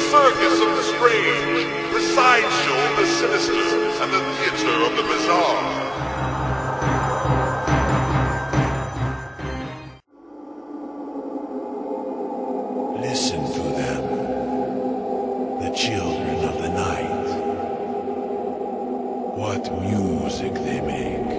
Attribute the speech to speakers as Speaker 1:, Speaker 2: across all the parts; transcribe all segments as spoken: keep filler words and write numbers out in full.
Speaker 1: circus of the strange, the sideshow of the sinister, and the theater of the bizarre.
Speaker 2: Listen to them, the children of the night. What music they make.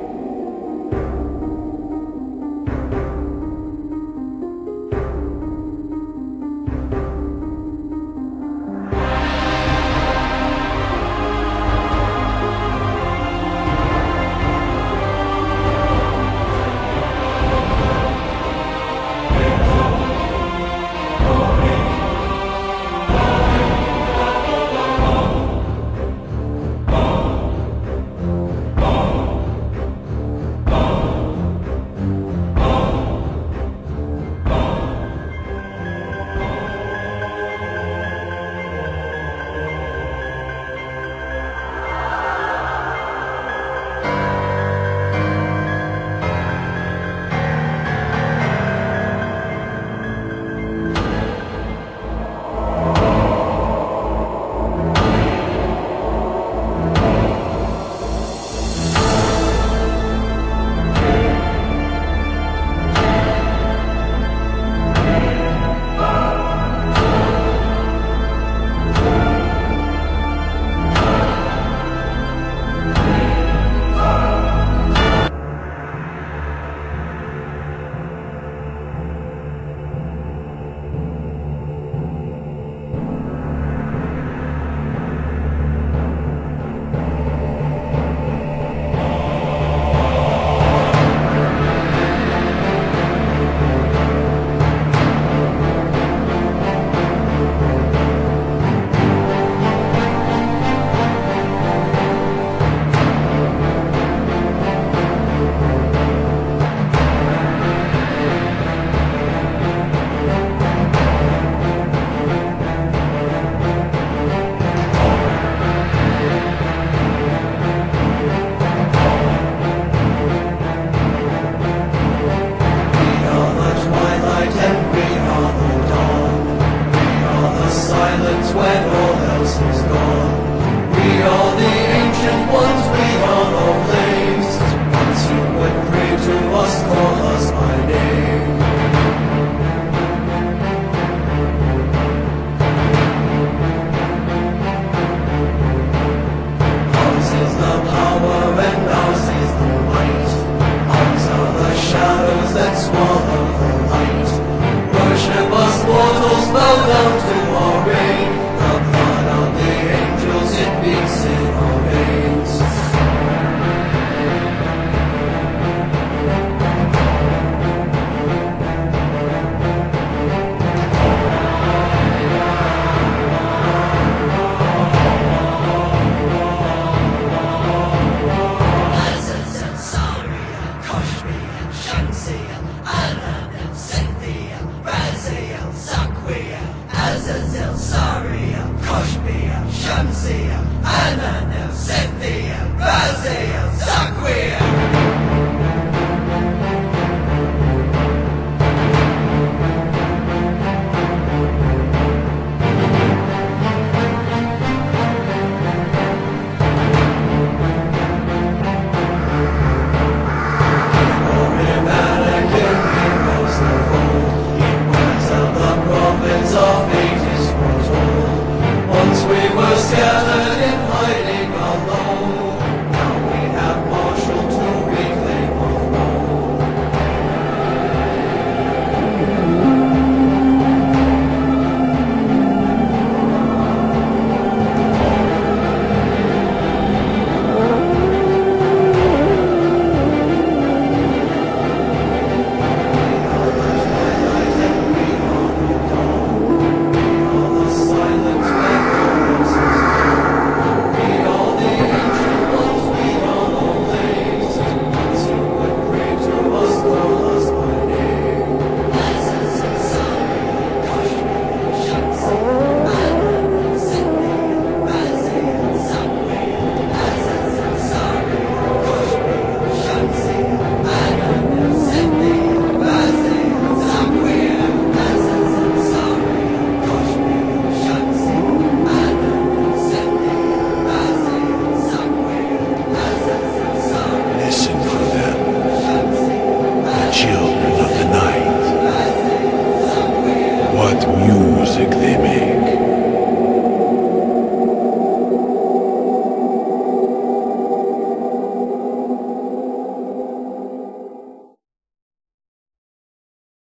Speaker 3: When all else is gone, we are the ancient ones, we are no flames. Once you would pray to us, call us by name. Ours is the power and ours is the light. Ours are the shadows that swallow